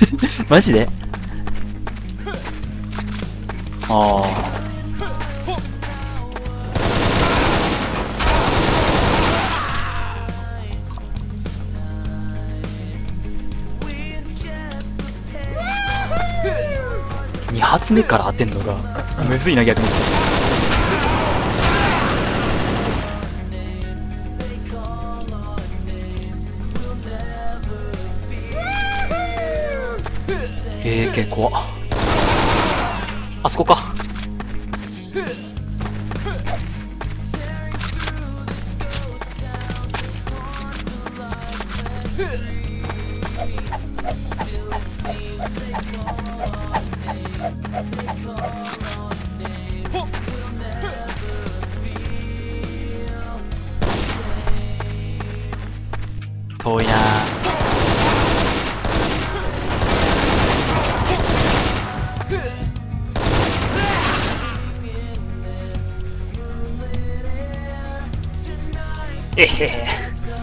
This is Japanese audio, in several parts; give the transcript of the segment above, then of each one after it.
マジで。ああ。2発目から当てんのがむずいな、逆に。AK 怖っ。あそこか。遠いなぁ。えへへ。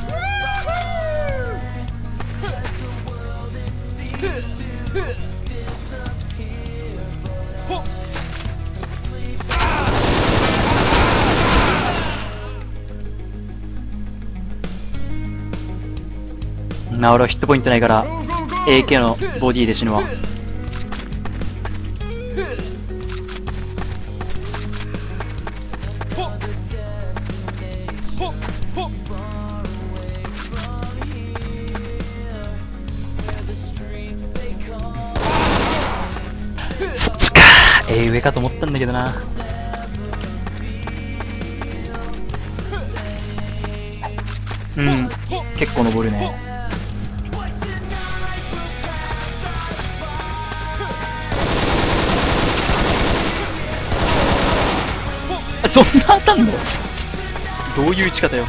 な、俺はヒットポイントないから AK のボディで死ぬわ。そっちか。上かと思ったんだけどな。うん、結構登るね。そんな当たんの？どういう打ち方よ。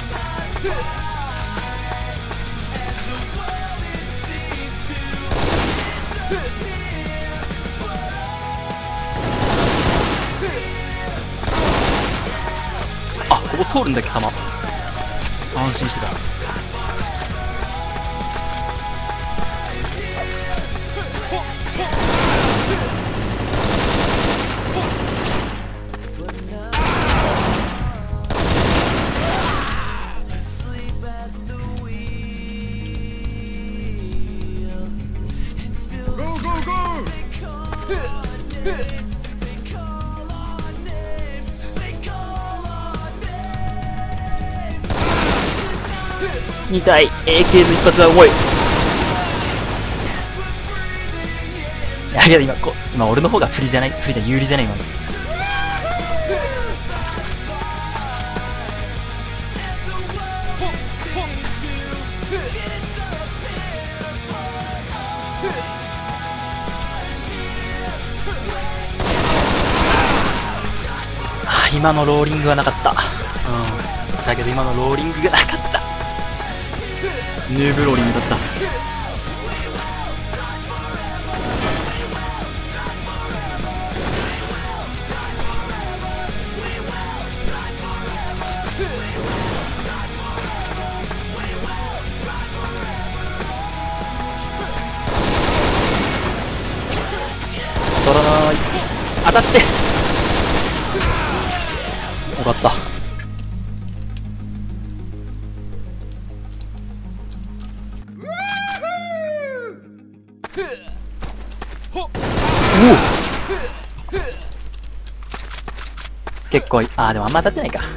あ、ここ通るんだっけ、弾。安心してた。痛い。 AK の一発は重い。いやけど今俺の方が不利じゃない、有利じゃない今の。今のローリングはなかった。うん。だけど今のローリングがなかった。ヌーブローリングだった。取らない。当たって。よかった。結構でもあんま当たってないか。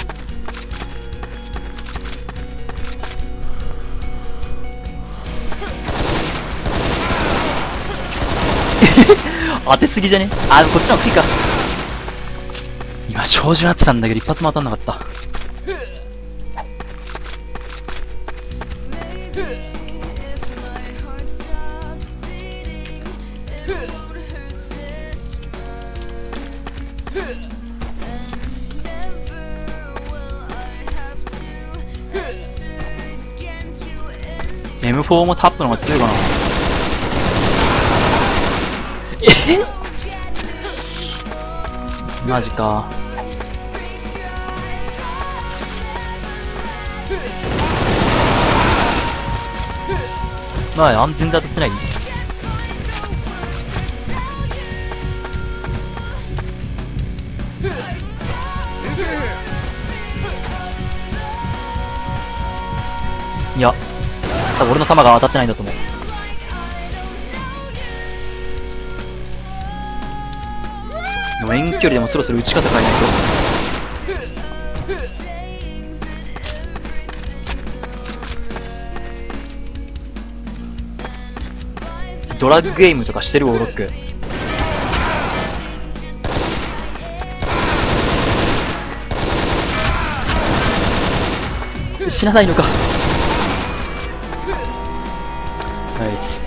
当てすぎじゃね？でもこっちの方がいいか。今照準合ってたんだけど一発も当たんなかった。M4 もタップの方が強いかな。マジか。まあ安全で当たってない。 いや、多分俺の弾が当たってないんだと思う。でも遠距離でもそろそろ撃ち方変えないと。ドラッグゲームとかしてるオーロック。死なないのか。ナイス。